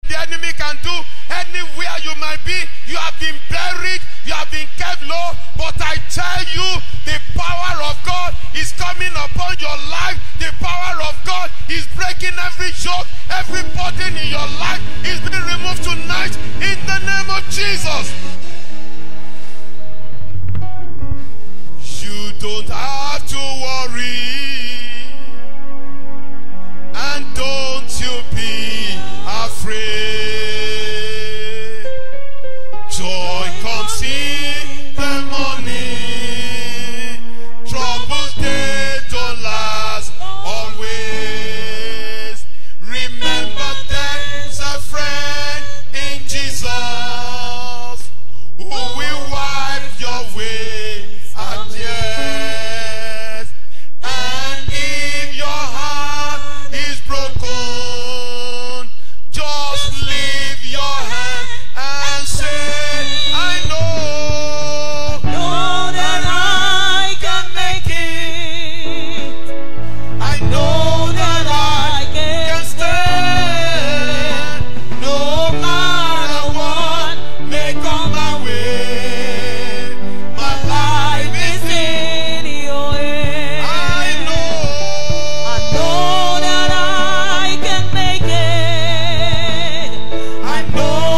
the enemy can do. Anywhere you might be, you have been buried, you have been kept low, but I tell you, the power of God is coming upon your life. The power of God is breaking every yoke, every burden in your life is being removed tonight in the name of Jesus. You don't have to worry, and don't you be afraid. Joy comes in the morning, troubles they don't last always. Remember there's a friend in Jesus who will wipe your way and tears. And if your heart is broken, just lift your hand and say, I know that I can make it. I know that I can stand. No matter what may come my way, my life is In your hands. I know that I can make it. I know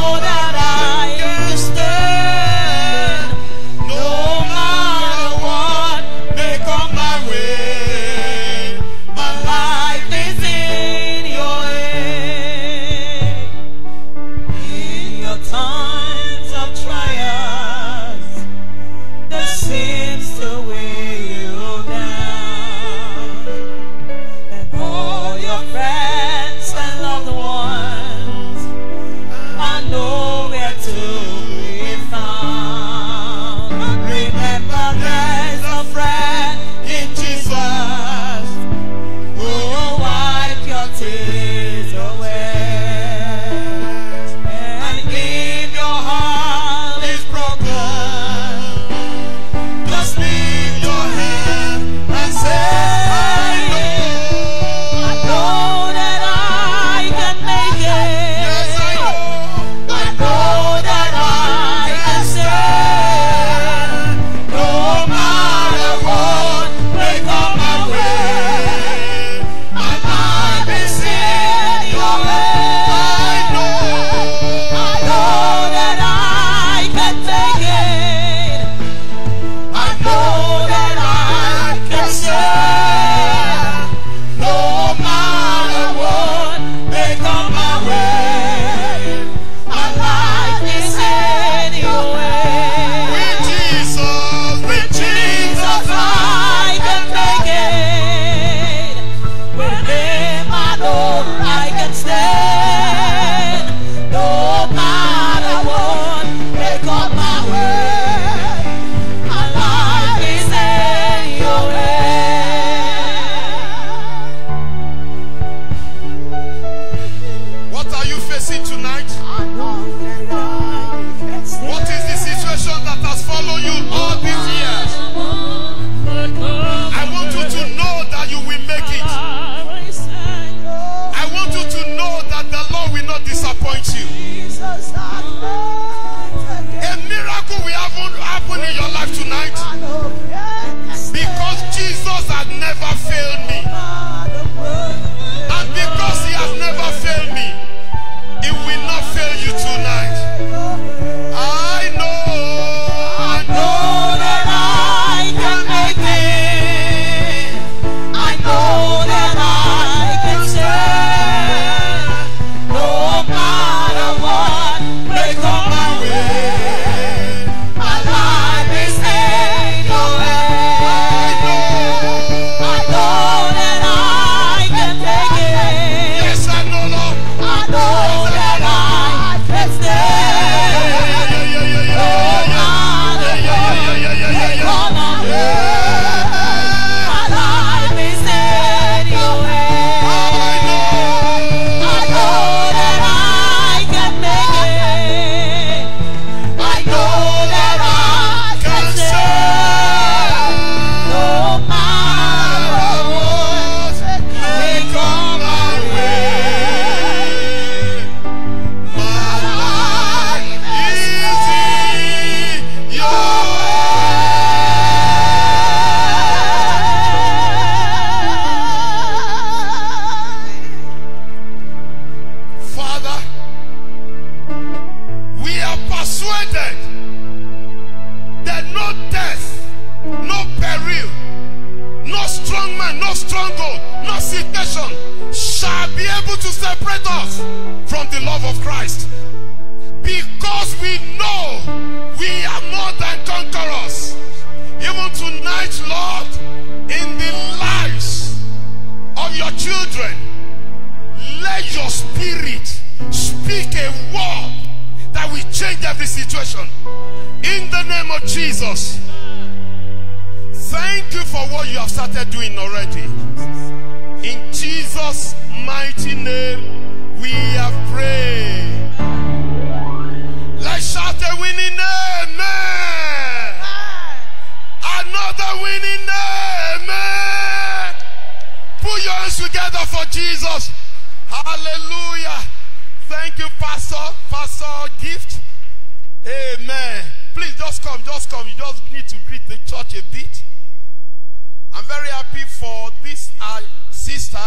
Christ. Because we know we are more than conquerors. Even tonight, Lord, in the lives of your children, let your spirit speak a word that will change every situation. In the name of Jesus. Thank you for what you have started doing already. In Jesus' mighty name, we have prayed. Let's shout a winning amen. Another winning amen. Put your hands together for Jesus. Hallelujah. Thank you, Pastor. Pastor Gift. Amen. Please just come. Just come. You just need to greet the church a bit. I'm very happy for this sister.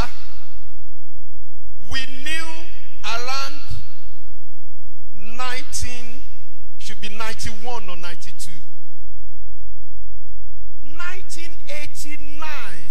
We knew around 1991 or 92. 1989.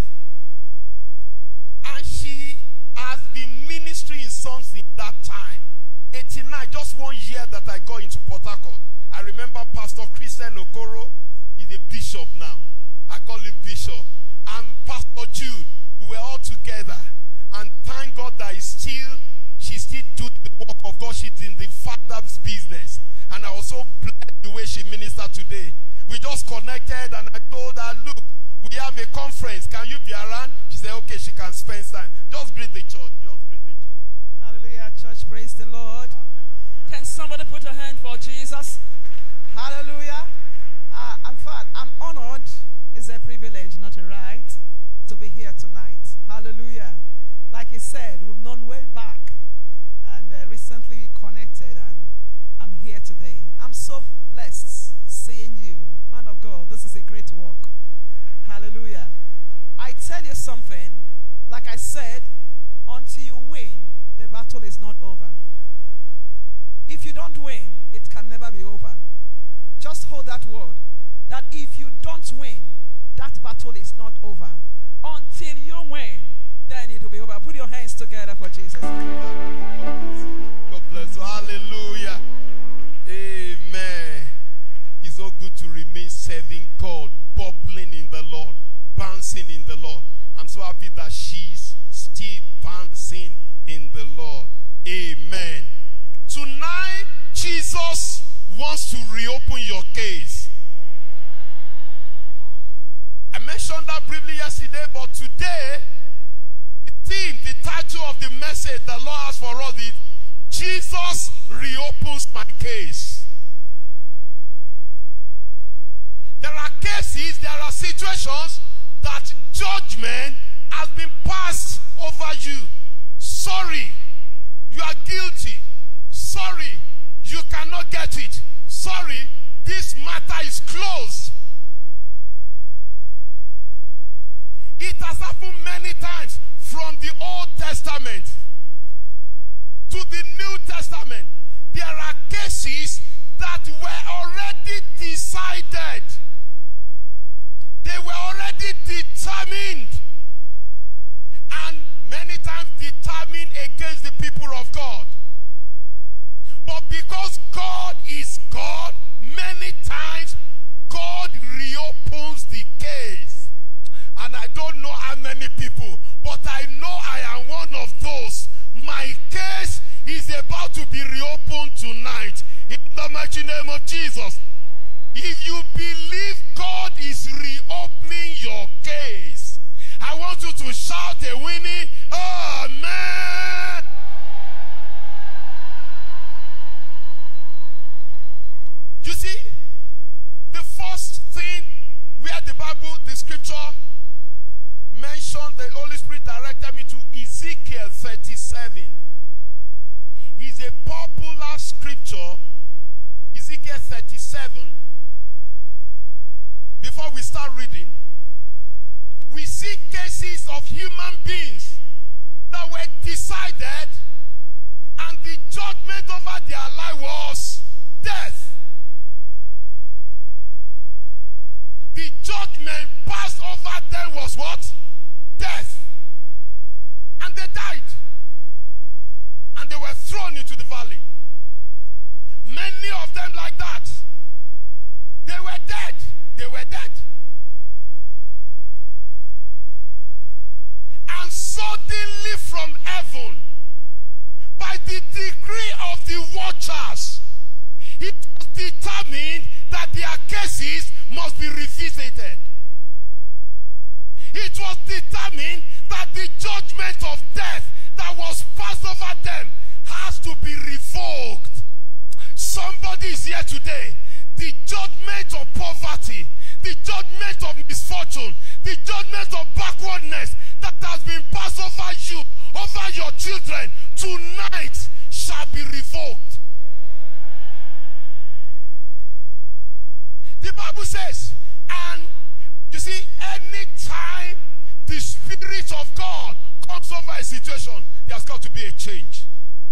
And she has been ministering in songs in that time. 89, just 1 year that I got into Port Harcourt. I remember Pastor Christian Okoro is a bishop now. I call him bishop. And Pastor Jude, we were all together. And thank God that she still doing the work of God. She's in the Father's business. And I also blessed the way she ministered today. We just connected and I told her, look, we have a conference. Can you be around? She said, okay, she can spend time. Just greet the church. Just greet the church. Hallelujah, church. Praise the Lord. Can somebody put a hand for Jesus? Hallelujah. In fact, I'm honored. It's a privilege, not a right, to be here tonight. Hallelujah. Like he said, we've known way back. And recently we connected and I'm here today. I'm so blessed seeing you. Man of God, this is a great work. Hallelujah. I tell you something, like I said, until you win, the battle is not over. If you don't win, it can never be over. Just hold that word, that if you don't win, that battle is not over. Until you win, then it will be over. Put your hands together for Jesus. God bless you. Hallelujah. Amen. It's so good to remain serving God, bubbling in the Lord, bouncing in the Lord. I'm so happy that she's still bouncing in the Lord. Amen. Tonight, Jesus wants to reopen your case. I mentioned that briefly yesterday, but today, the theme, the title of the message the Lord has for us is Jesus reopens my case. There are cases, there are situations that judgment has been passed over you. Sorry, you are guilty. Sorry, you cannot get it. Sorry, this matter is closed. It has happened many times from the Old Testament to the New Testament. There are cases that were already decided. They were already determined. And many times determined against the people of God. But because God is God, many times God reopens the case. And I don't know how many people, but I know I am one of those. My case is about to be reopened tonight. In the mighty name of Jesus. If you believe God is reopening your case, I want you to shout a winning amen. You see, the first thing where the Bible, the scripture mentioned, the Holy Spirit directed me to Ezekiel 37. It's a popular scripture. Ezekiel 37. Before we start reading, we see cases of human beings that were decided, and the judgment over their life was death. The judgment passed over them was what? Death. And they died. And they were thrown into the valley. three of the watchers, it was determined that their cases must be revisited. It was determined that the judgment of death that was passed over them has to be revoked. Somebody is here today. The judgment of poverty, the judgment of misfortune, the judgment of backwardness that has been passed over you, over your children, tonight shall be revoked. The Bible says, and you see, anytime the Spirit of God comes over a situation, there's got to be a change.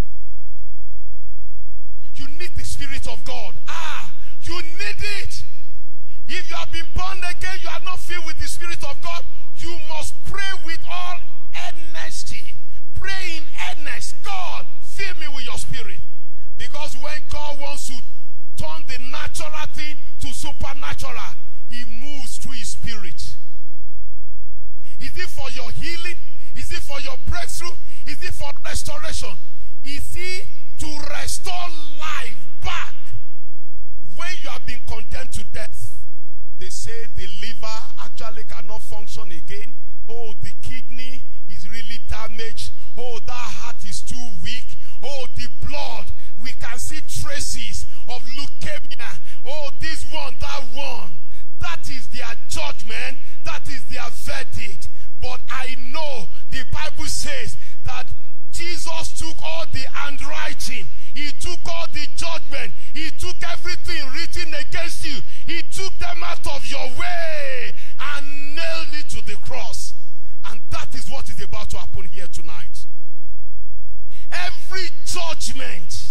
You need the Spirit of God. You need it. If you have been born again, you are not filled with the Spirit of God, you must pray with all earnesty. Pray in earnest. God, fill me with your Spirit. Because when God wants to turn the natural thing to supernatural, he moves through his Spirit. Is it for your healing? Is it for your breakthrough? Is it for restoration? Is it to restore life back when you have been condemned to death? They say the liver actually cannot function again. Oh, the kidney is really damaged. Oh, that heart is too weak. Oh, the blood, we can see traces of leukemia. Oh, this one, that one. That is their judgment. That is their verdict. But I know the Bible says that Jesus took all the handwriting. He took all the judgment. He took everything written against you. He took them out of your way and nailed it to the cross. And that is what is about to happen here tonight. Every judgment,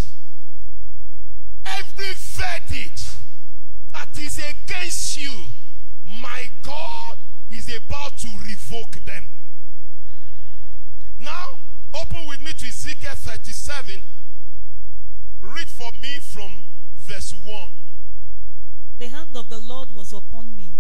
every verdict that is against you, my God is about to revoke them. Now, open with me to Ezekiel 37. Read for me from verse 1. The hand of the Lord was upon me,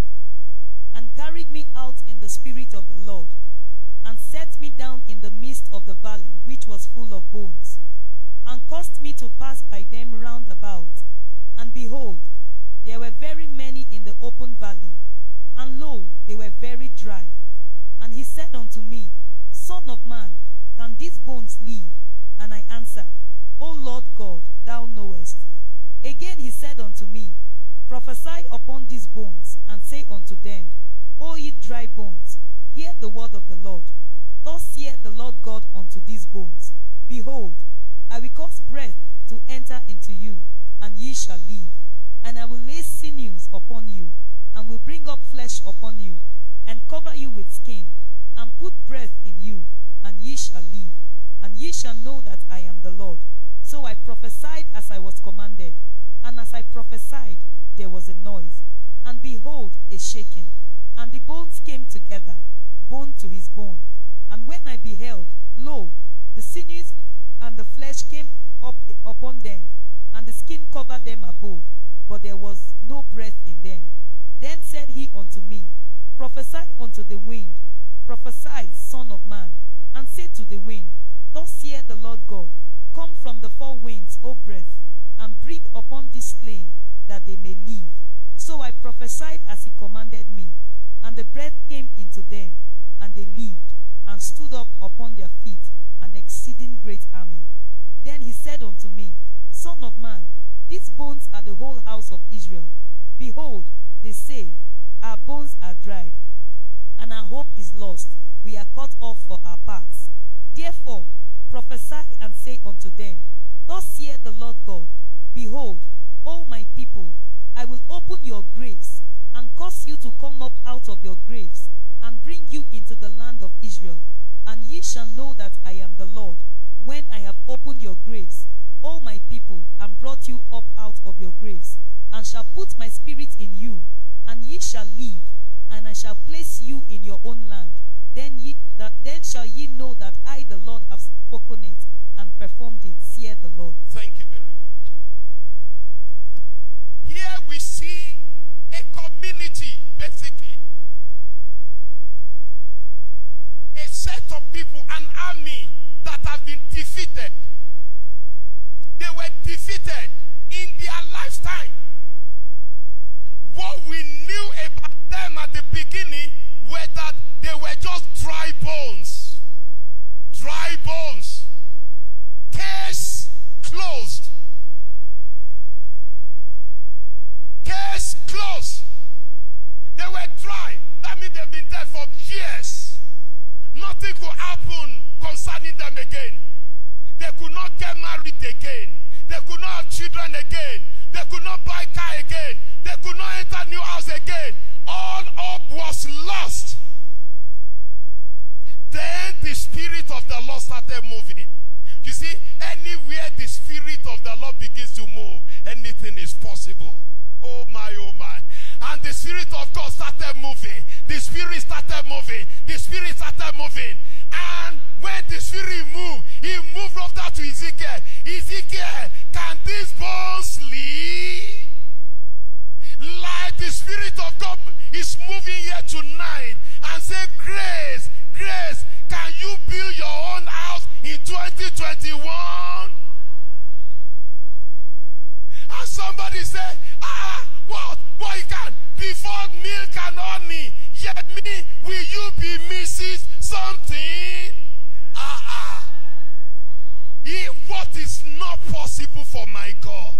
and carried me out in the spirit of the Lord, and set me down in the midst of the valley, which was full of bones, and caused me to pass by them round about. And behold, there were very many in the open valley, and lo, they were very dry. And he said unto me, Son of man, can these bones live? And I answered, O Lord God, thou knowest. Again he said unto me, Prophesy upon these bones, and say unto them, O ye dry bones, hear the word of the Lord. Thus saith the Lord God unto these bones, Behold, I will cause breath to enter into you, and ye shall live. And I will lay sinews upon you, and will bring up flesh upon you, and cover you with skin, and put breath in you, and ye shall live. And ye shall know that I am the Lord. So I prophesied as I was commanded, and as I prophesied, there was a noise, and behold, a shaking. And the bones came together, bone to his bone. And when I beheld, lo, the sinews and the flesh came up upon them, and the skin covered them above, but there was no breath in them. Then said he unto me, Prophesy unto the wind, prophesy, Son of man, and say to the wind, Thus saith the Lord God, Come from the four winds, O breath, and breathe upon this slain, that they may live. So I prophesied as he commanded me, and the breath came into them, and they lived, and stood up upon their feet, an exceeding great army. Then he said unto me, Son of man, these bones are the whole house of Israel. Behold, they say, Our bones are dried, and our hope is lost. We are cut off for our parts. Therefore, prophesy and say unto them, Thus saith the Lord God, Behold, O my people, I will open your graves, and cause you to come up out of your graves, and bring you into the land of Israel. And ye shall know that I am the Lord, when I have opened your graves, O my people, and brought you up out of your graves, and shall put my spirit in you, and ye shall live, and I shall place you in your own land. Then shall ye know that I, the Lord, have spoken it, and performed it, saith the Lord. Thank you very much. Here we see a community, basically. A set of people, an army that has been defeated. defeated in their lifetime. What we knew about them at the beginning were that they were just dry bones. Dry bones. Case closed. Case closed. They were dry. That means they've been dead for years. Nothing could happen concerning them again. They could not get married again. They could not have children again. They could not buy car again. They could not enter new house again. All hope was lost. Then the Spirit of the Lord started moving. You see, anywhere the Spirit of the Lord begins to move, anything is possible. Oh my, oh my. And the Spirit of God started moving. The Spirit started moving. The Spirit started moving. And when the Spirit moved, he moved over to Ezekiel. Ezekiel, can these bones live? Like the Spirit of God is moving here tonight and say, Grace, Grace, can you build your own house in 2021? And somebody say, what you can? Before milk and honey, yet me, will you be Mrs. something? What is not possible for my God?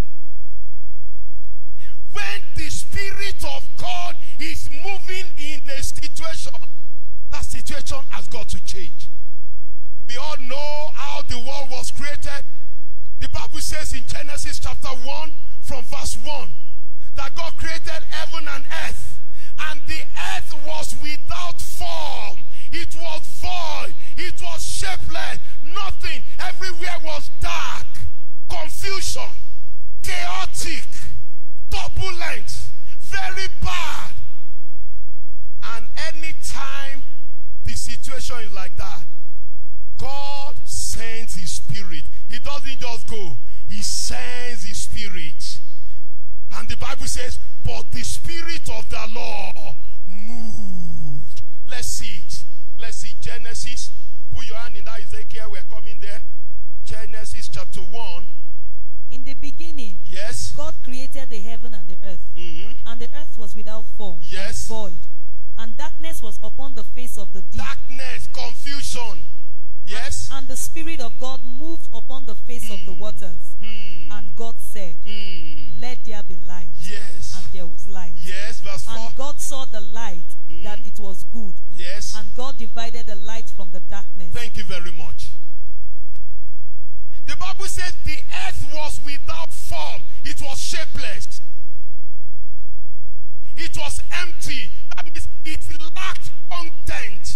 When the Spirit of God is moving in a situation, that situation has got to change. We all know how the world was created. The Bible says in Genesis chapter 1 from verse 1 that God created heaven and earth, and the earth was without form. It was void. It was shapeless. Nothing. Everywhere was dark. Confusion. Chaotic. Turbulent. Very bad. And anytime the situation is like that, God sends his Spirit. He doesn't just go. He sends his Spirit. And the Bible says, but the Spirit of the Lord moved. Let's see it. Let's see Genesis. Put your hand in that Ezekiel. We're coming there. Genesis chapter 1. In the beginning, yes, God created the heaven and the earth. And the earth was without form, yes, and void. And darkness was upon the face of the deep. Darkness, confusion. Yes. And the Spirit of God moved upon the face of the waters. And God said, let there be light. Yes. And there was light. Yes, verse 4. And God saw the light, that it was good. Yes. And God divided the light from the darkness. Thank you very much. The Bible says the earth was without form. It was shapeless. It was empty. That means it lacked content.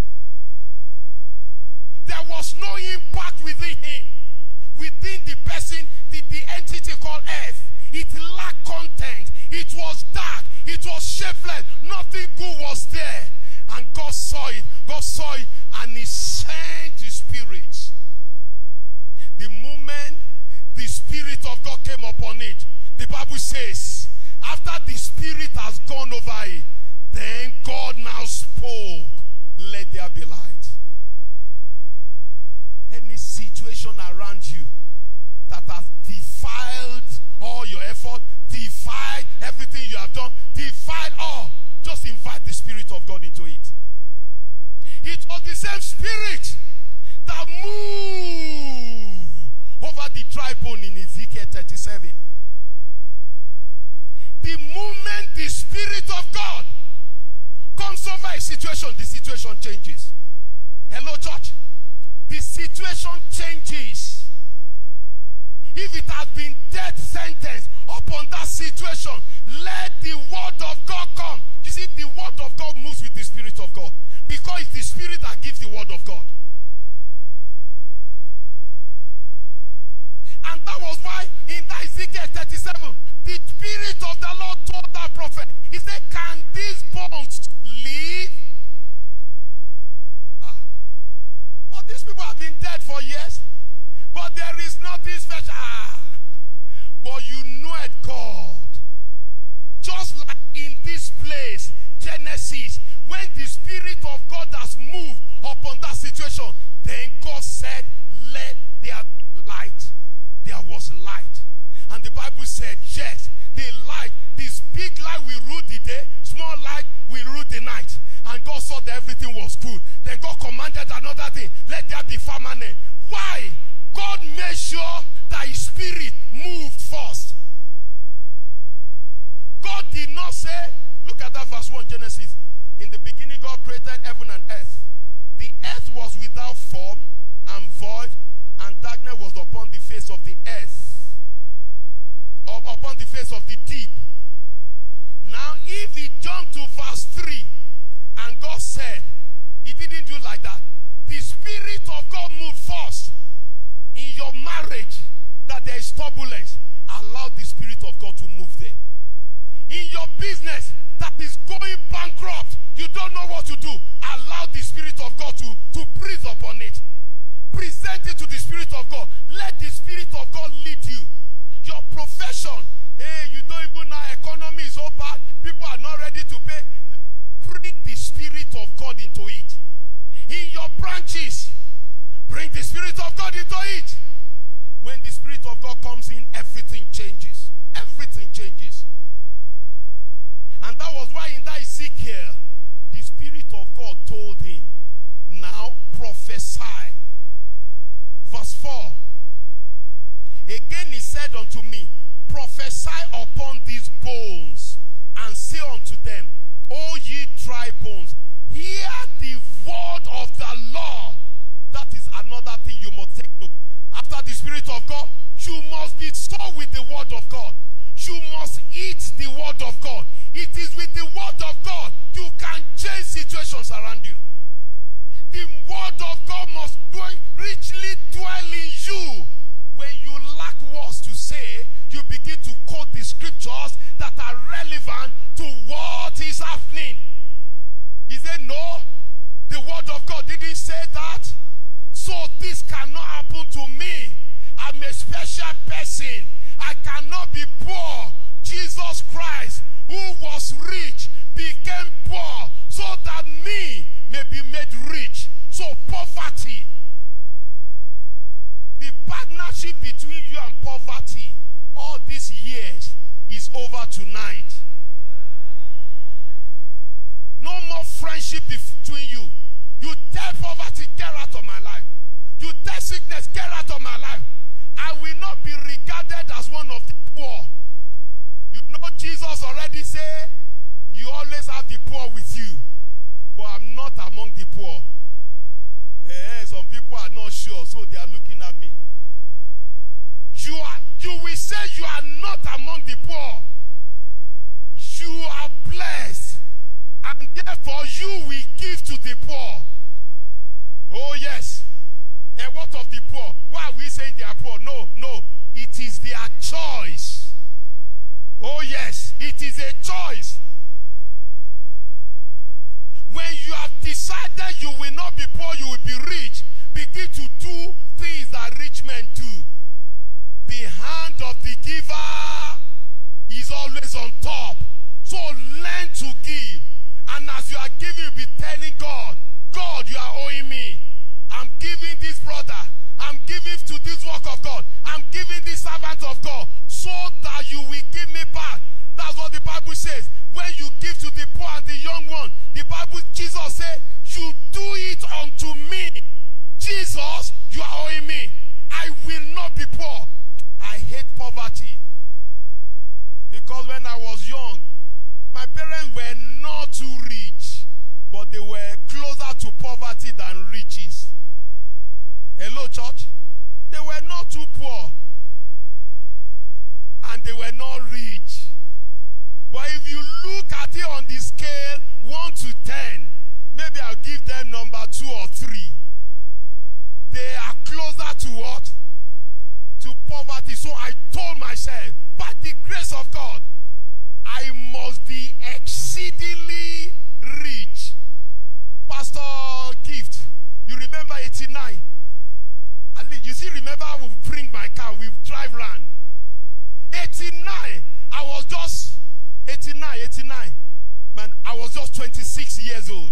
There was no impact within him. Within the person, the entity called earth. It lacked content. It was dark. It was shapeless. Nothing good was there. And God saw it. God saw it and he sent his Spirit. The moment the Spirit of God came upon it, the Bible says, after the Spirit has gone over it, then God now spoke, let there be light. Any situation around you that has defiled all your effort, defiled everything you have done, defiled all, just invite the Spirit of God into it. It was the same Spirit that moved over the dry bone in Ezekiel 37. The moment the Spirit of God comes over a situation, the situation changes. Hello, church? The situation changes. If it has been death sentence upon that situation, let the word of God come. You see, the word of God moves with the Spirit of God, because it's the Spirit that gives the word of God. And that was why in that Ezekiel 37, the Spirit of the Lord told that prophet, he said, can these bones live? But these people have been dead for years. But there is nothing special. But you know it, God. Just like in this place, Genesis, when the Spirit of God has moved upon that situation, then God said, let there be light. There was light. yes, the light, this big light will rule the day, small light will rule the night. And God saw that everything was good. Then God commanded another thing, let there be firmament. Why? God made sure that his spirit moved first. God did not say, look at that verse 1, Genesis. In the beginning God created heaven and earth. The earth was without form and void, and darkness was upon the face of the earth, or upon the face of the deep. Now if he jumped to verse 3, and God said, he didn't do like that. The Spirit of God moved first. In your marriage, that there is turbulence, allow the Spirit of God to move there. In your business that is going bankrupt, you don't know what to do, allow the Spirit of God to breathe upon it. Present it to the Spirit of God. Let the Spirit of God lead you. Your profession, hey, you don't even know economy is so bad, people are not ready to pay. Bring the Spirit of God into it. In your branches, bring the Spirit of God into it. When the Spirit of God comes in, everything changes. Everything changes. And that was why in that Ezekiel, the Spirit of God told him, now prophesy. Verse 4. Again he said unto me, prophesy upon these bones, and say unto them, O ye dry bones, hear the word of the Lord. That is another thing you must take note. After the Spirit of God, you must be so with the word of God. You must eat the word of God. It is with the word of God you can change situations around you. The word of God must richly dwell in you. When you lack words to say, you begin to quote the scriptures that are relevant to what is happening. He said, no, the word of God didn't say that. So this cannot happen to me. I'm a special person. I cannot be poor. Jesus Christ, who was rich, became poor so that me may be made rich. So poverty, the partnership between you and poverty all these years is over tonight. No more friendship between you. You tell poverty, get out of my life. You tell sickness, get out of my life. I will not be regarded as one of the poor. You know Jesus already said, you always have the poor with you. But I'm not among the poor. Some people are not sure, so they are looking at me. You will say you are not among the poor. You are blessed. And therefore you will give to the poor. Oh yes. And what of the poor? Why are we saying they are poor? No. It is their choice. Oh yes. It is a choice. When you have decided you will not be poor, you will be rich, begin to do things that rich men do. The hand of the giver is always on top. So learn to give. And as you are giving, you'll be telling God, God, you are owing me. I'm giving this brother. I'm giving to this work of God. I'm giving this servant of God so that you will give me back. That's what the Bible says. When you give to the poor and the young one, the Bible, Jesus said, you do it unto me. Jesus, you are owing me. I will not be poor. I hate poverty. Because when I was young, my parents were not too rich, but they were closer to poverty than riches. Hello, church? They were not too poor, and they were not rich. But if you look at it on the scale 1 to 10, maybe I'll give them number 2 or 3. They are closer to what? To poverty. So I told myself, by the grace of God, I must be exceedingly rich. Pastor Gift, you remember 89? At least you still remember I would bring my car, we drive around. 89, I was just 89. Man, I was just 26 years old.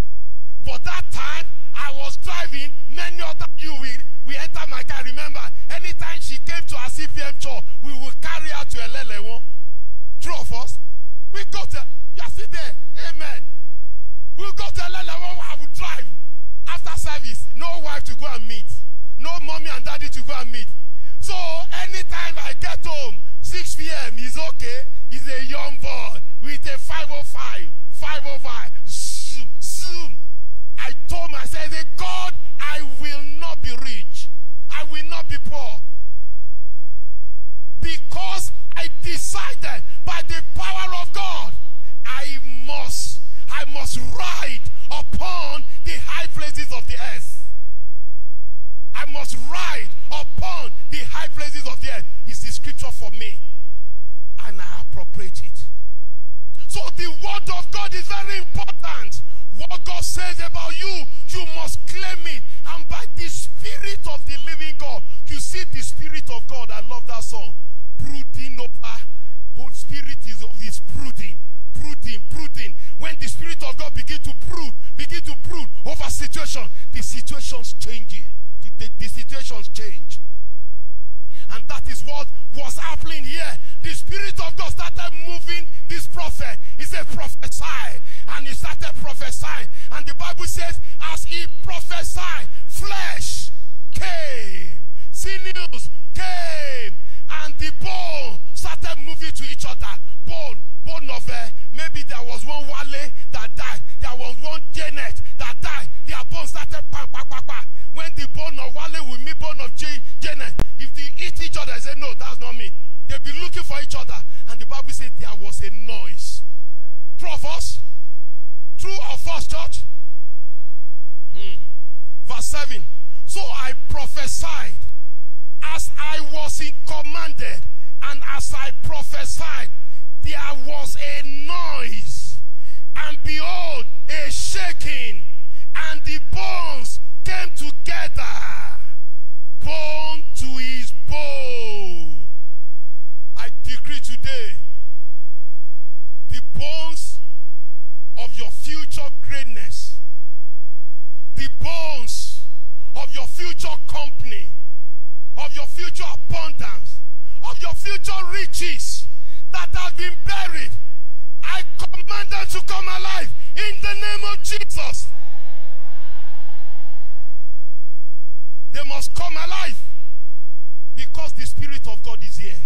But that time, I was driving, many other you we enter my car, remember, Anytime she came to our CPM church, we will carry her to Elelewo. True of us. We go to, you are still there. Amen. We'll go to Elelewo, I will drive. After service, no wife to go and meet. No mommy and daddy to go and meet. So anytime I get home, 6 p.m. is okay. He's a young boy with a 505. Zoom, zoom. I told myself, God, I will not be rich. I will not be poor. Because I decided by the power of God, I must ride upon the high places of the earth. I must ride upon the high places of the earth. It's the scripture for me. And I appropriate it. So the word of God is very important. What God says about you, you must claim it. And by the Spirit of the living God, you see the Spirit of God. I love that song. Brooding over. Holy Spirit is brooding. Brooding. When the Spirit of God begin to brood over situation, the situations change. The situations change. And that is what was happening here. The Spirit of God started moving this prophet. He said, prophesy. And he started prophesying. And the Bible says, as he prophesied, flesh came. Sinews came. And the bone started moving to each other. Bone of maybe there was one Wale that died. There was one Janet that died. Their bones started bang. When the bone of Wale will meet bone of Janet, if they eat each other, they say, no, that's not me. They'll be looking for each other. And the Bible said there was a noise. True of us? True of us, church? Verse 7. So I prophesied as I was commanded, and as I prophesied, there was a noise, and behold, a shaking, and the bones came together, bone to his bone. I decree today, the bones of your future greatness, the bones of your future company, of your future abundance, of your future riches that have been buried, I command them to come alive in the name of Jesus. They must come alive because the Spirit of God is here.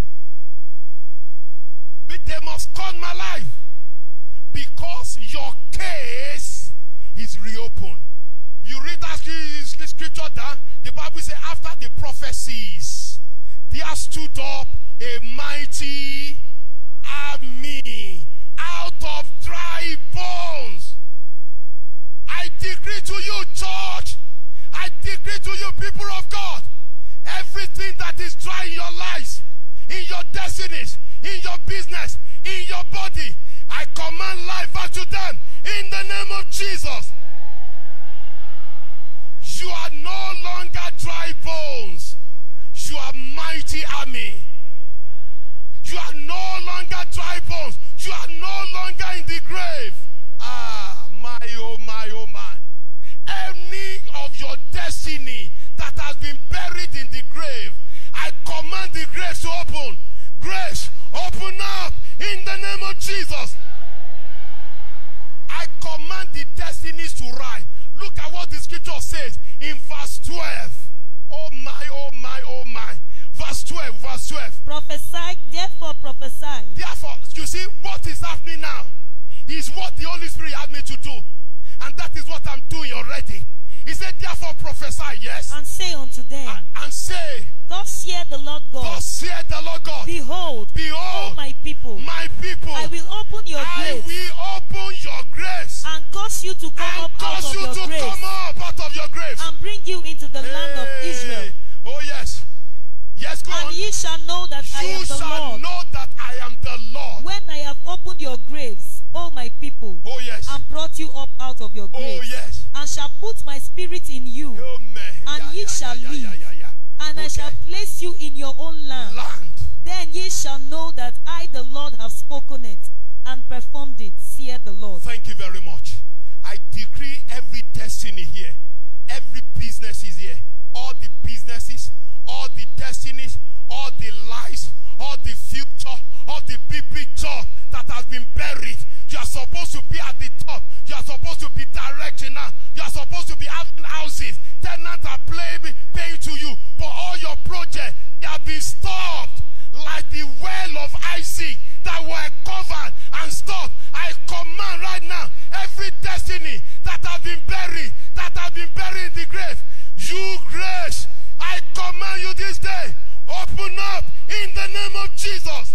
But they must come alive because your case is reopened. You read that scripture down, the Bible says after the prophecies, there stood up a mighty army out of dry bones. I decree to you, church, I decree to you, people of God, everything that is dry in your lives, in your destinies, in your business, in your body, I command life back to them in the name of Jesus. You are no longer dry bones. You are mighty army. You are no longer dry bones. You are no longer in the grave. Ah, my, oh my, oh my. Any of your destiny that has been buried in the grave, I command the graves to open. Graves, open up in the name of Jesus. I command the destinies to rise. Look at what the scripture says in verse 12. Oh my, oh my, oh my. Verse 12. Prophesy, therefore prophesy. Therefore, you see what is happening now is what the Holy Spirit had me to do. And that is what I'm doing already. He said, therefore prophesy, yes. And say unto them, and say, thus saith the Lord God. Thus saith the Lord God. Behold, behold, O my people, I will open your graves. I will open your graves. And cause you to come up out of your graves. Come up out of your graves. And bring you into the land of Israel. Oh yes. Yes, go on. And ye shall know that I am the Lord. You shall know that I am the Lord. When I have opened your graves, O my people, oh yes, and brought you up out of your graves, oh yes, and shall put my spirit in you, and ye shall live, and I shall place you in your own land. Then ye shall know that I, the Lord, have spoken it and performed it, saith the Lord. Thank you very much. I decree every destiny here, every business is here, all the businesses, all the destiny all the big job that has been buried. You are supposed to be at the top. You are supposed to be directional. You are supposed to be having houses. Tenants are paying to you. But all your projects, they have been stopped. Like the well of Isaac that were covered and stopped. I command right now, every destiny that has been buried in the grave, you grace, I command you this day, open up in the name of Jesus.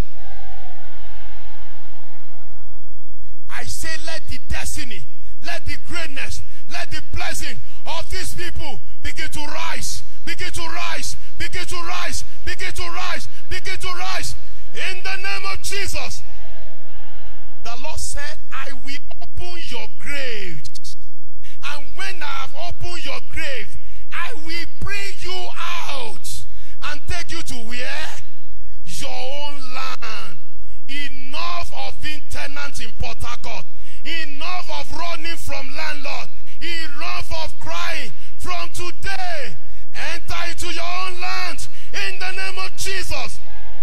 I say, let the destiny, let the greatness, let the blessing of these people begin to rise, begin to rise, begin to rise, begin to rise, begin to rise in the name of Jesus. The Lord said, I will open your graves, and when I have opened your grave, I will bring you out and take you to where? Your own land. Enough of being tenants in Port Harcourt. Enough of running from landlord. Enough of crying. From today, enter into your own land in the name of Jesus.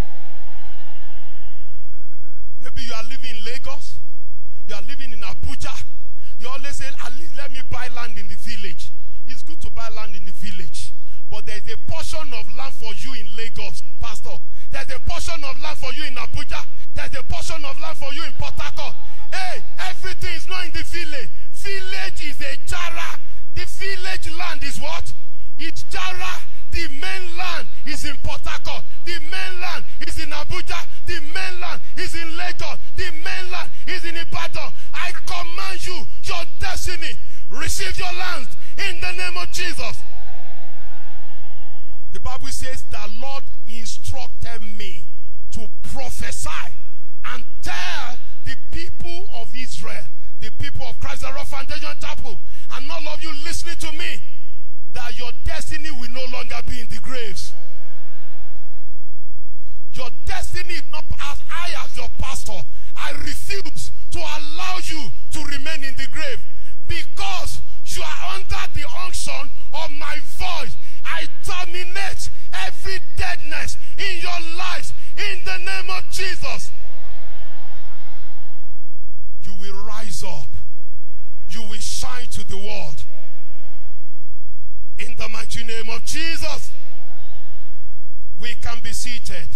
Maybe you are living in Lagos. You are living in Abuja. You always say, at least let me buy land in the village. It's good to buy land in the village. But there is a portion of land for you in Lagos, Pastor. There's a portion of land for you in Abuja. There's a portion of land for you in Port Harcourt. Hey, everything is not in the village. Village is a Jara. The village land is what? It's Jara. The mainland is in Port Harcourt. The mainland is in Abuja. The mainland is in Lagos. The mainland is in Ibadan. I command you, your destiny, receive your land in the name of Jesus. The Bible says the Lord instructed me to prophesy and tell the people of Israel, the people of Christ the Rock Foundation Chapel, and all of you listening to me, that your destiny will no longer be in the graves. Your destiny is not as I as your pastor. I refuse to allow you to remain in the grave, because you are under the unction of my voice. I terminate every deadness in your lives in the name of Jesus. You will rise up. You will shine to the world. In the mighty name of Jesus. We can be seated.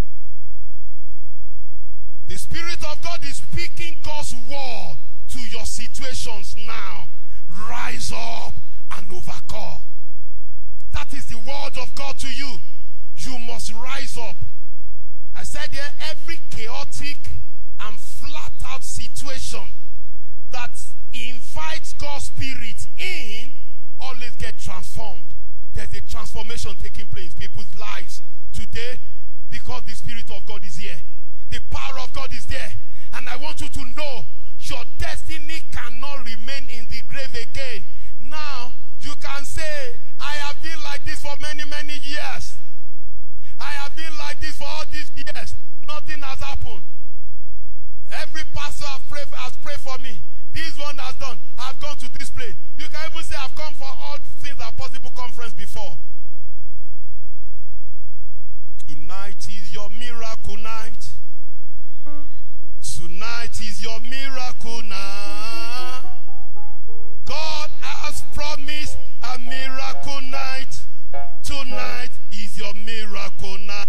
The Spirit of God is speaking God's word to your situations now. Rise up and overcome. That is the word of God to you. You must rise up. I said here, every chaotic and flat out situation that invites God's Spirit in always get transformed. There's a transformation taking place in people's lives today because the Spirit of God is here. The power of God is there. And I want you to know your destiny cannot remain in the grave again. Now, you can say, I have been like this for many, many years. I have been like this for all these years. Nothing has happened. Every pastor has prayed for me. This one has done. I've gone to this place. You can even say I've come for all things that possible conference before. Tonight is your miracle night. Tonight is your miracle night. God has promised a miracle night. Tonight is your miracle night.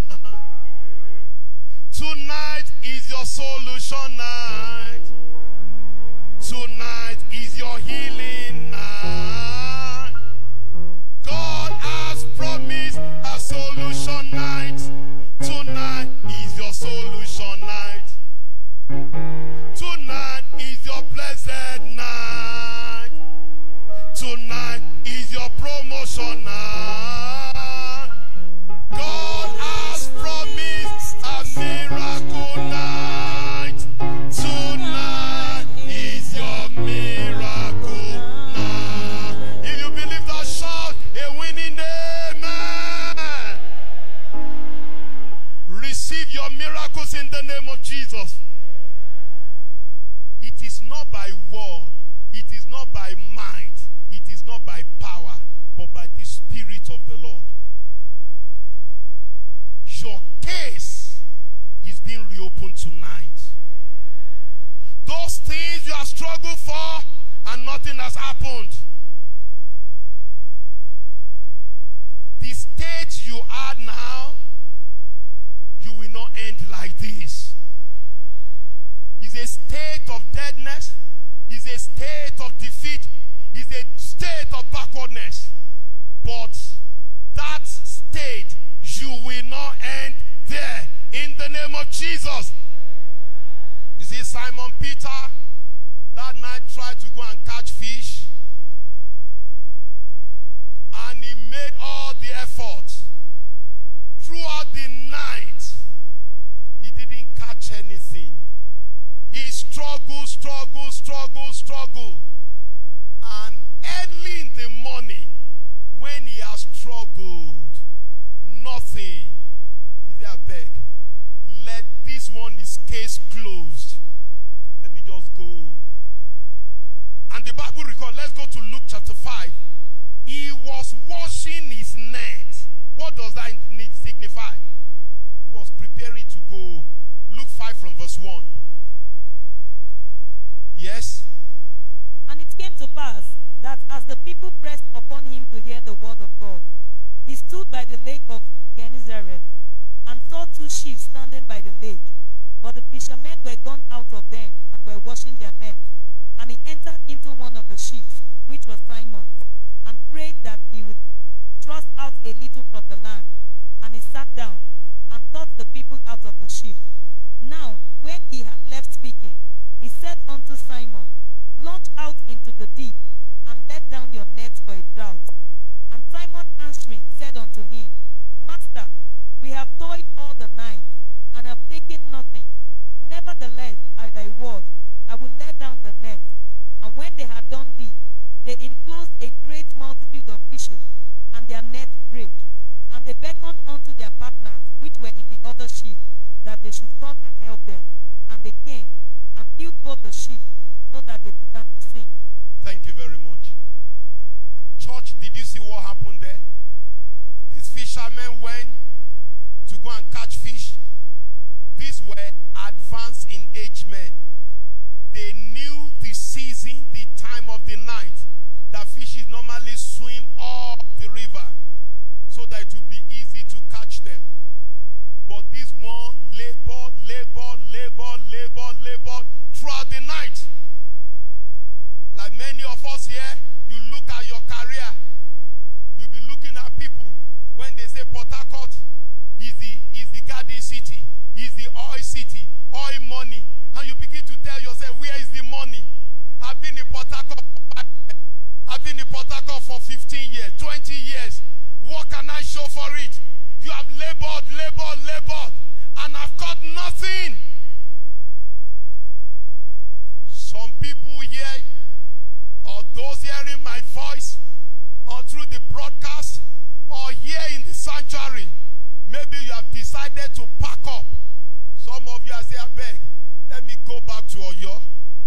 Tonight is your solution night. Tonight is your healing night. God has promised a solution night. Tonight is your solution night. Tonight is your blessed night. Tonight is your promotion night. God has promised a miracle night. Tonight is your miracle night. If you believe that, shout a winning amen. Receive your miracles in the name of Jesus. It is not by word, it is not by might, it is not by power, but by the Spirit of the Lord. Your case is being reopen tonight. Those things you have struggled for and nothing has happened. The state you are now, you will not end like this. It's a state of deadness. It's a state of defeat. It's a state of backwardness. But that state, you will not end there. In the name of Jesus. You see, Simon Peter that night tried to go and catch fish. And he made all the effort. Throughout the night, he didn't catch anything. He struggled. And early in the morning, when he has struggled, nothing. He said, I beg, let this one, his case closed. Let me just go home. And the Bible records, let's go to Luke chapter 5. He was washing his net. What does that signify? He was preparing to go home. Luke 5 from verse 1. Yes? And it came to pass that as the people pressed upon him to hear the word of God, he stood by the lake of Gennesaret and saw two ships standing by the lake. But the fishermen were gone out of them and were washing their nets. And he entered into one of the ships, which was Simon's, and prayed that he would thrust out a little from the land. And he sat down and taught the people out of the ship. Now, when he had left speaking, he said unto Simon, launch out into the deep, and let down your nets for a draught. And Simon answering said unto him, Master, we have toiled all the night, and have taken nothing. Nevertheless, at thy word, I will let down the net. And when they had done this, they enclosed a great multitude of fishes, and their nets brake. And they beckoned unto their partners, which were in the other ship, that they should come and help them. And they came, and filled both the ships, so that they began to sink. Thank you very much. Church, did you see what happened there? These fishermen went to go and catch fish. These were advanced in age men. They knew the season, the time of the night, that fishes normally swim up the river so that it would be easy to catch them. But this one labored throughout the night. Like many of us here, you look at your career, you'll be looking at people when they say Port Harcourt is the garden city, is the oil city, oil money, and you begin to tell yourself, where is the money? I've been in Port Harcourt for 5 years. I've been in Port Harcourt for 15 years, 20 years. What can I show for it? You have labored, and I've got nothing. Some people here, or those hearing my voice, or through the broadcast, or here in the sanctuary, maybe you have decided to pack up. Some of you are saying, I beg, let me go back to Oyo.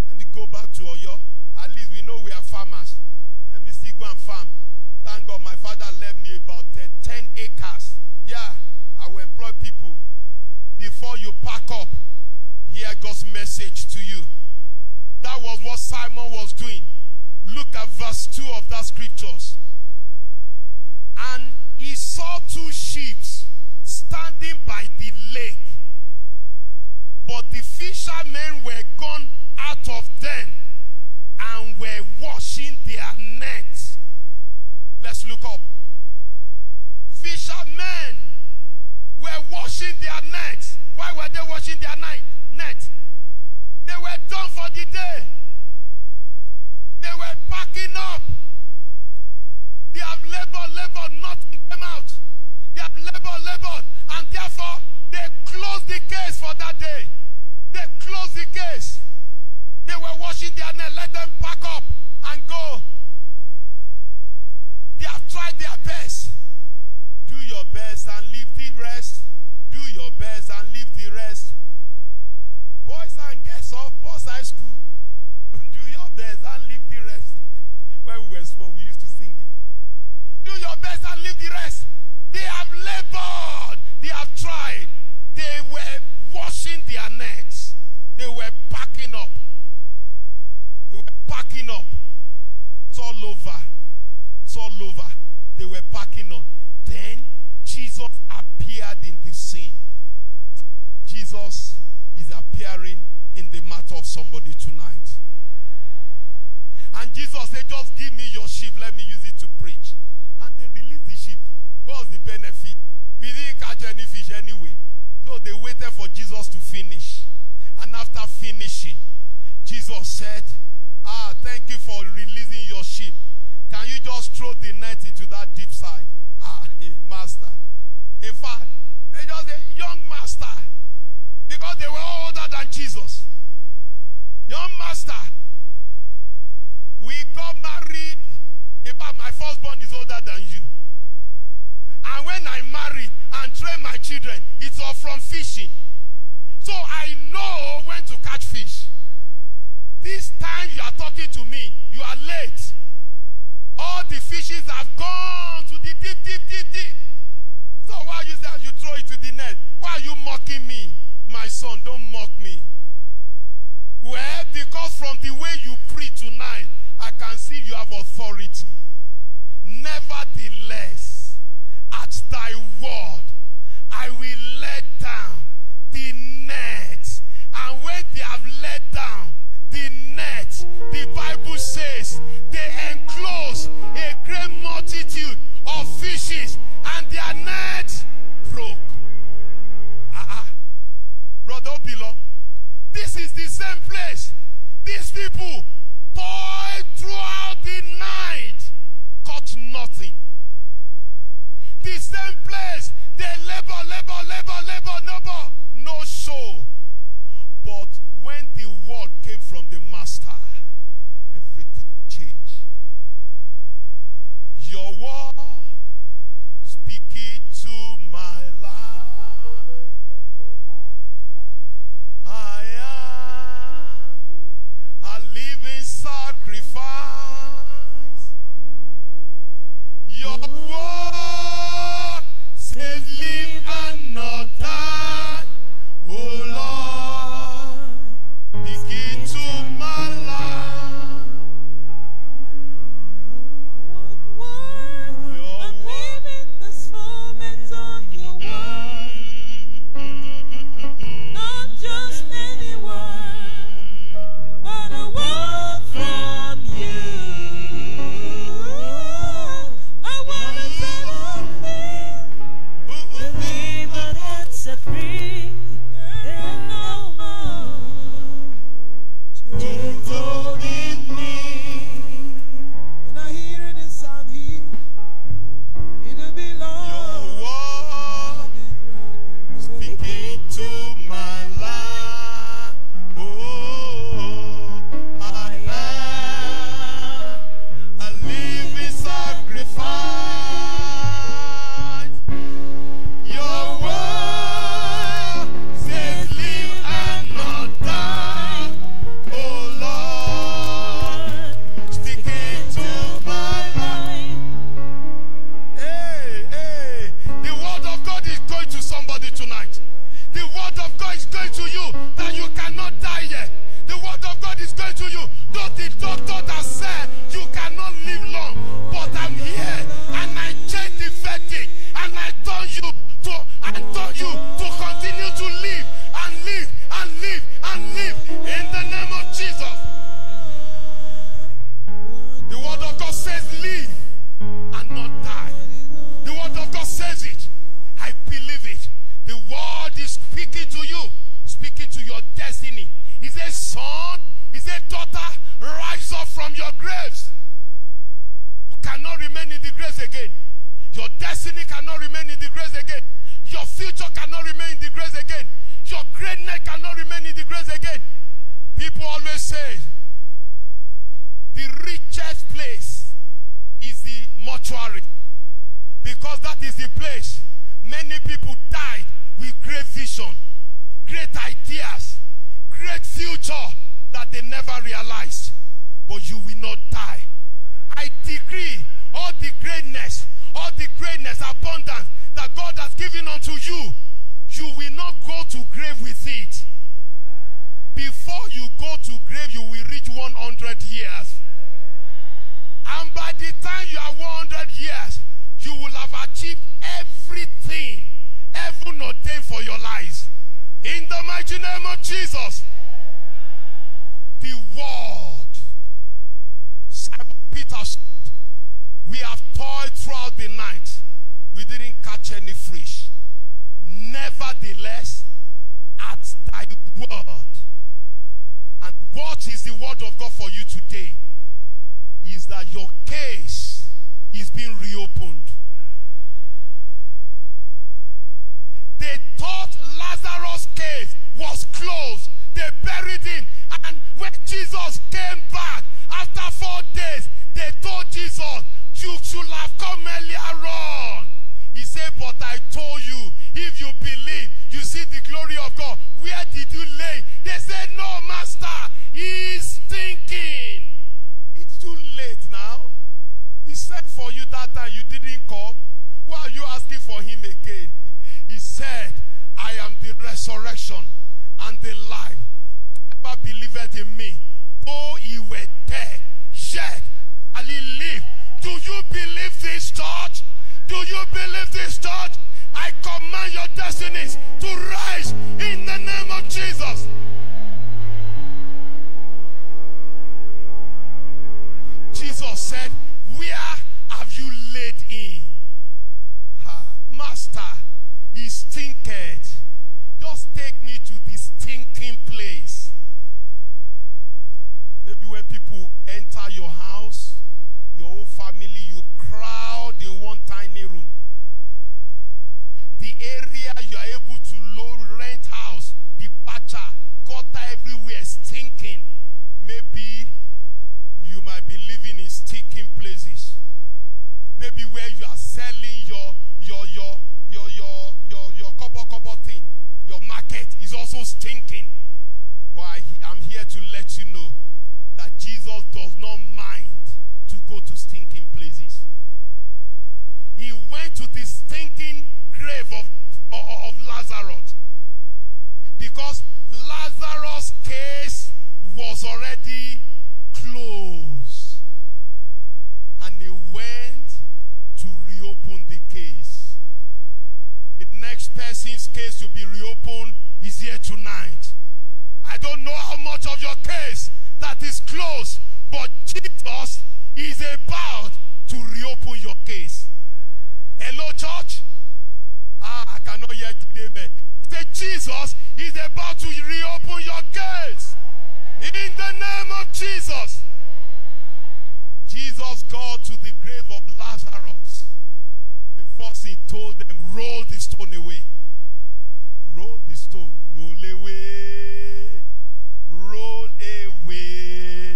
At least we know we are farmers. Let me still go and farm. Thank God my father left me about 10 acres. Yeah, I will employ people. Before you pack up, hear God's message to you. That was what Simon was doing. Look at verse 2 of that scriptures. And he saw two ships standing by the lake, but the fishermen were gone out of them and were washing their nets. Let's look up. Fishermen were washing their nets. Why were they washing their nets? They were done for the day. They were packing up. They have labored, nothing came out. They have labored, and therefore they closed the case for that day. They closed the case. They were washing their net. Let them pack up and go. They have tried their best. Do your best and leave the rest. Do your best and leave the rest. Boys and girls of Boss High School, do your best and leave the rest. When we were small, we used to sing it. Do your best and leave the rest. They have labored. They have tried. They were washing their nets. They were packing up. They were packing up. It's all over. It's all over. They were packing on. Then Jesus appeared in the scene. Jesus is appearing in the matter of somebody tonight. And Jesus said, just give me your sheep. Let me use it to preach. And they released the sheep. What was the benefit? We didn't catch any fish anyway. So they waited for Jesus to finish. And after finishing, Jesus said, thank you for releasing your sheep. Can you just throw the net into that deep side? Master. In fact, they just say, young master. Because they were all older than Jesus. Young master. We got married. In fact, my firstborn is older than you. And when I married and trained my children, it's all from fishing. So I know when to catch fish. This time you are talking to me, you are late. All the fishes have gone to the deep, deep, deep, deep. So why you say you throw it to the net? Why are you mocking me? My son, don't mock me. Well, because from the way you preach tonight, I can see you have authority. Nevertheless, at thy word, I will let down the net. And when they have let down the net, the Bible says they enclosed a great multitude of fishes and their net broke. Brother Obilo, this is the same place. These people toiled throughout the night, caught nothing. The same place, they labor, no show. But when the word came from the master, everything changed. Your word, speak it to my life. I am a living sacrifice. Your word says live and not die. Oh Lord, begin to my life. Your I'm word. living this moment on your word. Not just any word, but a word from you. I want to set on me, Delivered and set free, and no more. gentle in me. And I hear this sound here. It'll be Your long. word speaking to my life. Oh, I am a living sacrifice. Your word says live and not die. Oh Lord, speaking to my life. Hey, the word of God is going to somebody tonight. The word of God is going to you that you cannot die yet. The word of God is going to you. Though the doctor that said you cannot live long, but I'm here and I change the verdict and I turn you to continue to live and live and live and live in the name of Jesus. The word of God says live and not die. The word of God says it. I believe it. The word is speaking to you, speaking to your destiny. He says, son, he said, daughter, rise up from your graves. You cannot remain in the graves again. Your destiny cannot remain in the graves again. Your future cannot remain in the graves again. Your greatness cannot remain in the graves again. People always say, the richest place is the mortuary. Because that is the place many people died with great vision, great ideas, great future that they never realized. But you will not die. I decree all the greatness, abundance that God has given unto you, you will not go to grave with it. Before you go to grave, you will reach 100 years. And by the time you are 100 years, you will have achieved everything heaven ordained for your lives. In the mighty name of Jesus. The word. Simon Peter said, we have toiled throughout the night. We didn't catch any fish. Nevertheless, at thy word. And what is the word of God for you today? Is that your case is being reopened. They thought Lazarus' case was closed. They buried him. And when Jesus came back after 4 days, they told Jesus, you should have come earlier on. He said, but I told you, if you believe, you see the glory of God. Where did you lay? They said, no, master, he's thinking. It's too late now. He said for you that time, you didn't come. Why are you asking for him again? He said, I am the resurrection and the life. Whoever believeth in me, though he were dead, yet shall he live. Do you believe this, church? Do you believe this, church? I command your destinies to rise in the name of Jesus. Jesus said, where have you laid in? Master, he stinketh. Just take me to the stinking place. Maybe when people enter your house, your whole family, you crowd in one tiny room. The area you are able to low rent house, the patcha, gutter everywhere, stinking. Maybe you might be living in stinking places. Maybe where you are selling your couple thing, your market is also stinking. But I'm here to let you know that Jesus does not mind to go to stinking places. He went to the stinking grave of Lazarus because Lazarus' case was already closed, and he went to reopen the case. The next person's case to be reopened is here tonight. I don't know how much of your case that is closed, but Jesus is about to reopen your case. Hello, church? I cannot hear you, amen. Say, Jesus is about to reopen your case. In the name of Jesus. Jesus got to the grave of Lazarus. The first he told them, roll the stone away. Roll the stone. Roll away. Roll away.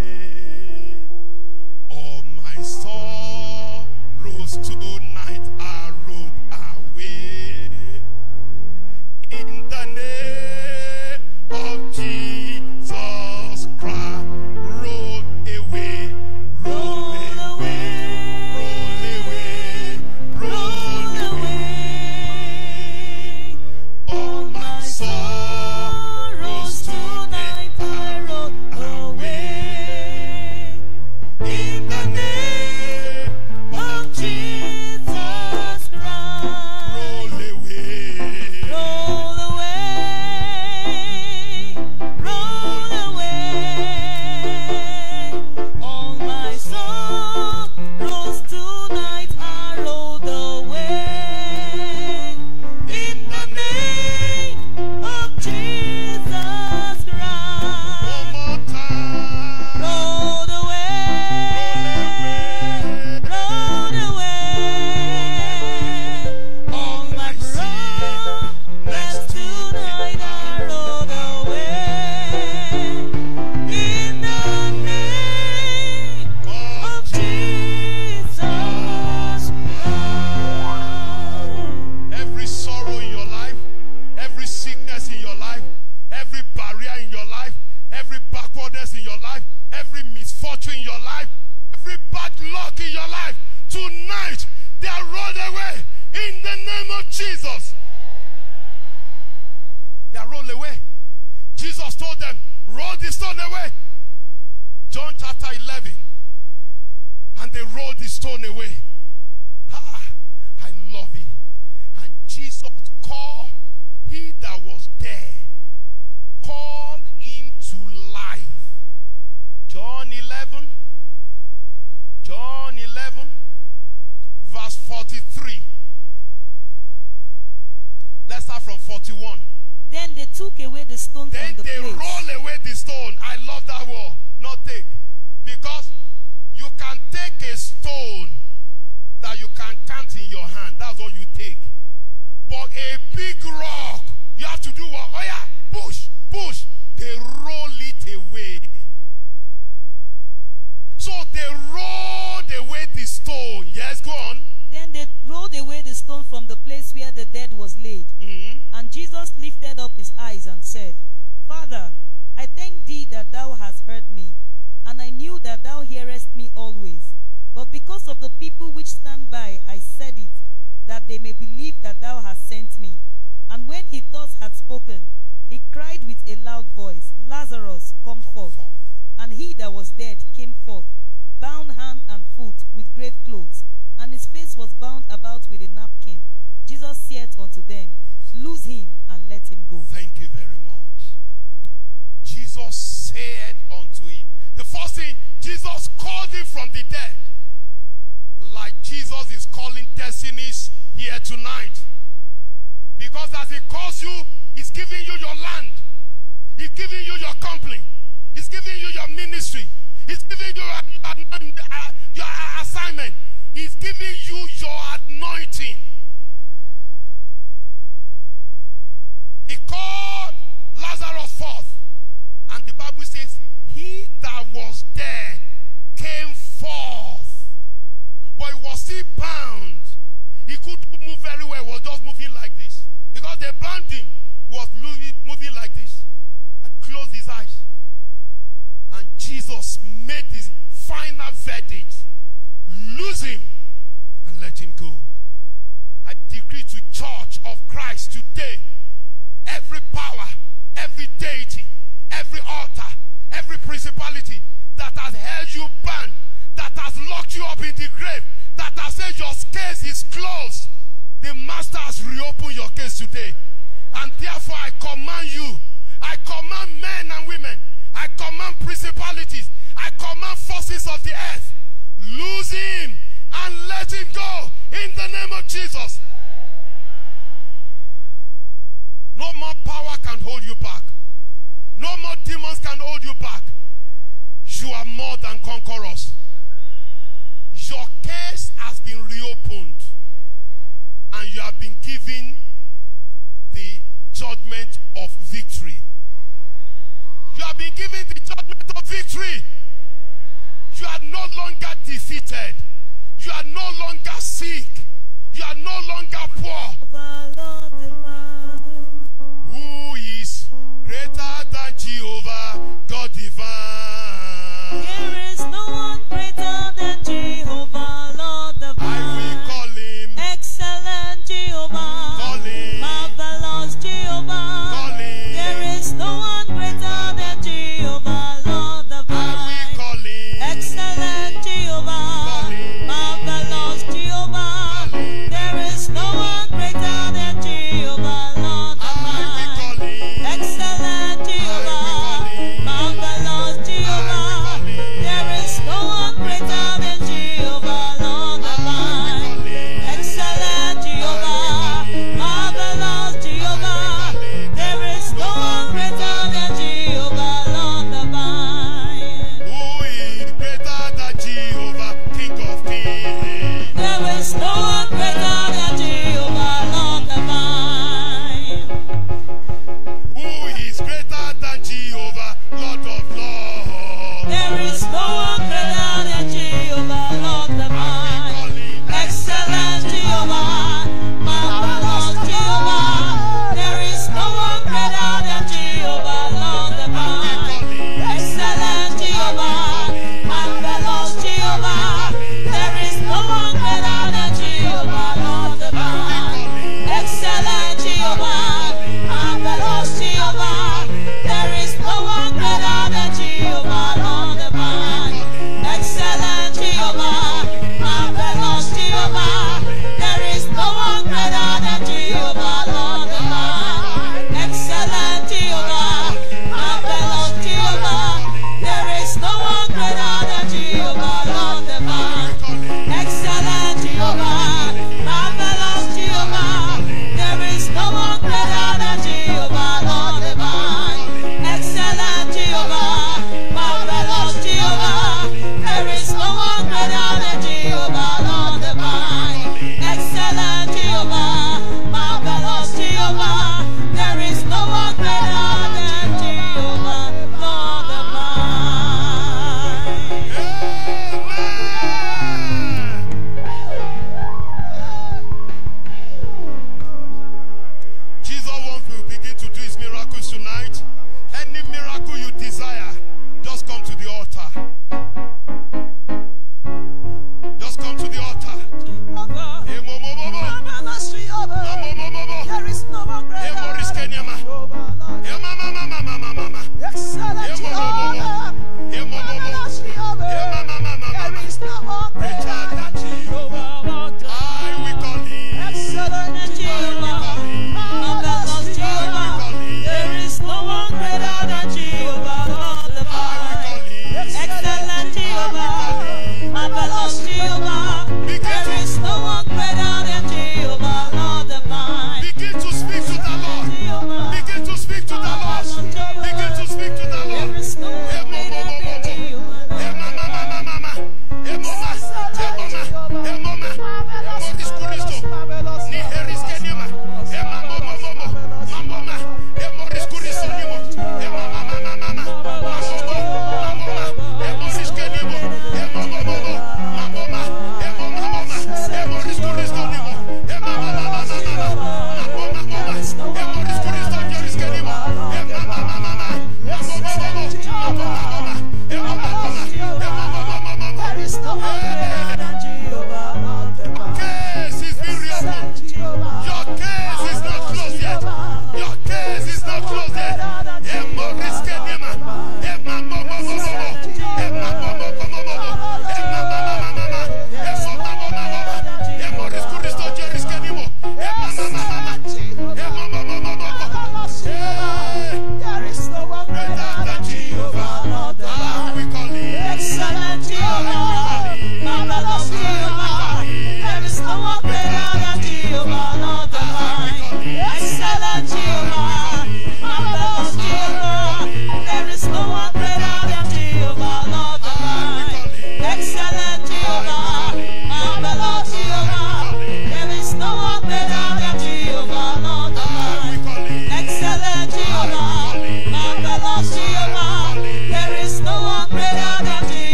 All my sorrows tonight are rolled away. In the name Jesus told them, roll the stone away. John chapter 11. And they rolled the stone away. I love it. And Jesus called he that was dead, called him to life. John 11, verse 43. Let's start from 41. Then they took away the stone Then from the they place. roll away the stone. I love that word. Not take. Because you can take a stone that you can count in your hand. That's all you take. But a big rock, you have to do what? Oh yeah, push, push. They roll it away. So they rolled away the stone. Yes, go on. Then they rolled away the stone from the place where the dead was laid. And Jesus lifted up his eyes and said, Father, I thank thee that thou hast heard me, and I knew that thou hearest me always. But because of the people which stand by, I said it, that they may believe that thou hast sent me. And when he thus had spoken, he cried with a loud voice, Lazarus, come forth. And he that was dead came forth, bound hand and foot with grave clothes, and his face was bound about with a napkin. Jesus said unto them, Loose him and let him go. Thank you very much. Jesus said unto him. The first thing, Jesus called him from the dead. Like Jesus is calling destinies here tonight. Because as he calls you, he's giving you your land. He's giving you your company. He's giving you your ministry. He's giving you your assignment. He's giving you your anointing. He called Lazarus forth. And the Bible says, he that was dead came forth. But he was still bound. He couldn't move very well. He was just moving like this. Because they bound him. He was moving like this. And closed his eyes. And Jesus made his final verdict. Lose him and let him go. I decree to Church of Christ today, every power, every deity, every altar, every principality that has held you bound, that has locked you up in the grave, that has said your case is closed, the Master has reopened your case today. And therefore I command you, I command men and women, I command principalities, I command forces of the earth, lose him and let him go in the name of Jesus. No more power can hold you back. No more demons can hold you back. You are more than conquerors. Your case has been reopened and you have been given the judgment of victory. You have been given the judgment of victory. You are no longer defeated. You are no longer sick. You are no longer poor. Who is greater than Jehovah, God divine? There is no one greater than Jehovah, Lord divine. I will call him. Excellent Jehovah. Call him. Marvelous Jehovah. Call him. There is no one greater than Jehovah, Lord divine. I will call him. Excellent Jehovah. Marvelous Jehovah. There is no one greater than Jehovah.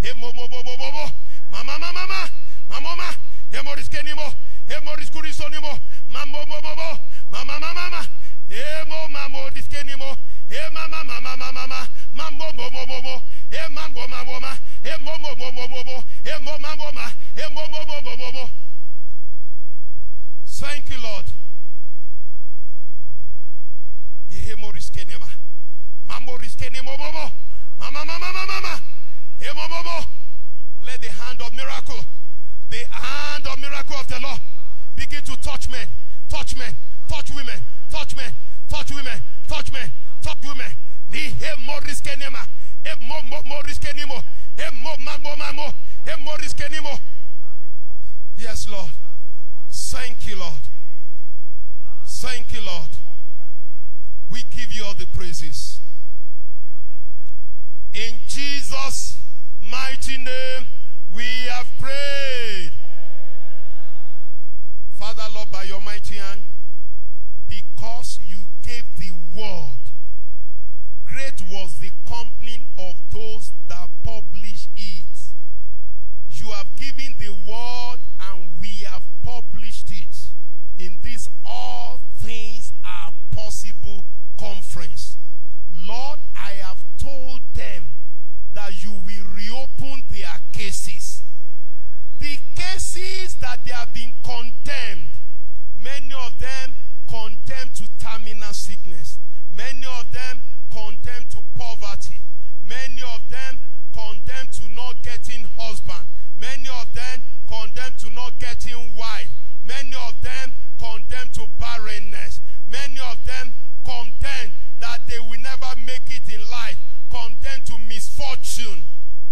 Mama, mama, mama, Emoris Kenimo, Emoris Kurisonimo, Mambo, Mama, mama, Emo, Mamoris Kenimo, Mama, mama, Mambo, Mambo, Mamma, Emo, Thank you, Lord. Emoris Kenima, Mamboris Kenimo, Mama, Emo, let the hand of miracle of the Lord begin to touch men, touch women, touch men, touch women, touch men, touch women. Yes, Lord. Thank you, Lord. Thank you, Lord. We give you all the praises. In Jesus' mighty name, we have prayed. Father, Lord, by your mighty hand, because you gave the word, great was the company of those that published it. You have given the word and we have published it in this All Things Are Possible conference. Lord, I have told them that you will reopen their cases. The cases that they have been condemned, many of them condemned to terminal sickness, many of them condemned to poverty, many of them condemned to not getting husband, many of them condemned to not getting wife, many of them condemned to barrenness, many of them condemned that they will never make it in life, condemned to misfortune.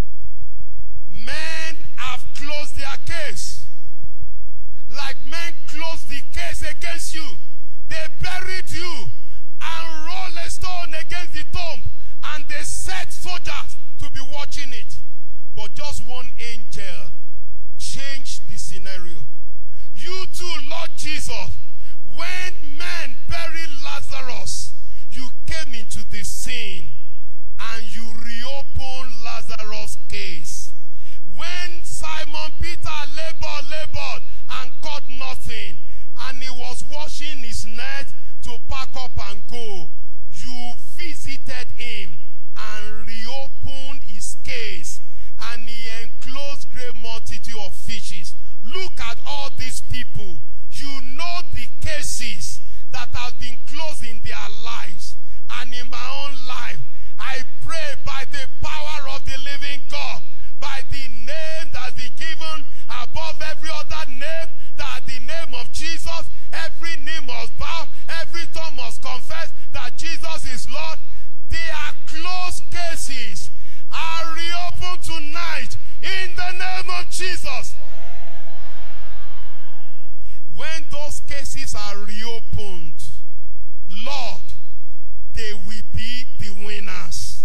Men have closed their case. Like men closed the case against you. They buried you and rolled a stone against the tomb, and they set soldiers to be watching it. But just one angel changed the scenario. You too, Lord Jesus, when men buried Lazarus, you came into the scene and you reopened Lazarus' case. When Simon Peter labored and caught nothing, and he was washing his net to pack up and go, you visited him and reopened his case, and he enclosed great multitude of fishes. Look at all these people. You know the cases that have been closed in their lives and in my own life. I pray by the power of the living God, by the name that has been given above every other name, that the name of Jesus, every knee must bow, every tongue must confess that Jesus is Lord. They are closed cases are reopened tonight in the name of Jesus. When those cases are reopened, Lord, they will be the winners.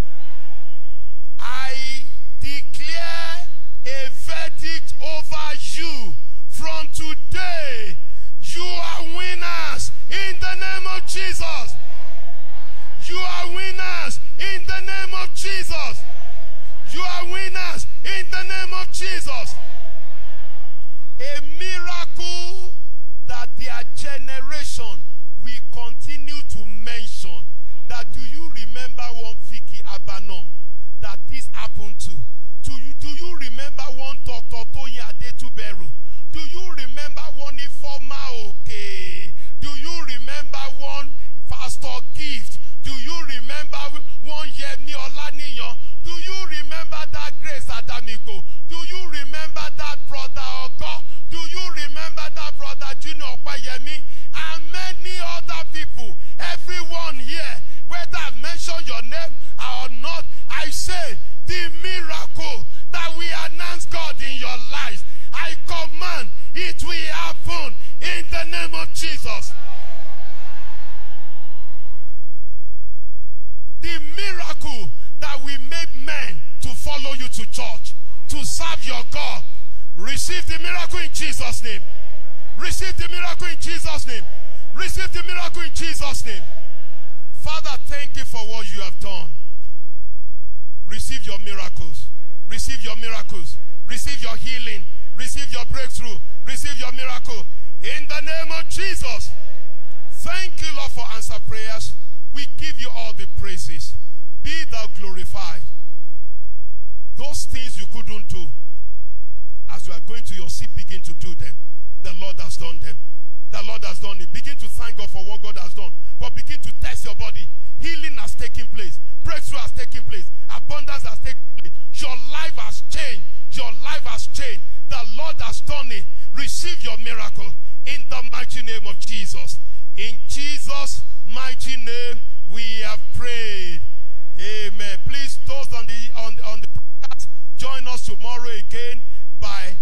I declare a verdict over you from today. You are winners in the name of Jesus. You are winners in the name of Jesus. You are winners in the name of Jesus. A miracle that their generation will continue to mention. That do you remember one Vicky Abanom that this happened to? Do you remember one Dr. Toyin Adetuberu? Do you remember one Ifoma Oke? Do you remember one Pastor Gift? Do you remember one Yemi Olaniyan? Do you remember that Grace Adamigo? Do you remember that brother Ogo? Do you remember that brother Junior Opayemi? And many other people. Everyone here, whether I've mentioned your name or not, I say the miracle that we announce God in your lives, I command it will happen in the name of Jesus. The miracle that will make men to follow you to church, to serve your God. Receive the miracle in Jesus' name. Receive the miracle in Jesus' name. Receive the miracle in Jesus' name. Father, thank you for what you have done. Receive your miracles. Receive your miracles. Receive your healing. Receive your breakthrough. Receive your miracle. In the name of Jesus. Thank you, Lord, for answer prayers. We give you all the praises. Be thou glorified. Those things you couldn't do, as you are going to your seat, begin to do them. The Lord has done them. The Lord has done it. Begin to thank God for what God has done. But begin to test your body. Healing has taken place. Breakthrough has taken place. Abundance has taken place. Your life has changed. Your life has changed. The Lord has done it. Receive your miracle in the mighty name of Jesus. In Jesus' mighty name, we have prayed. Amen. Please, those on the podcast, join us tomorrow again by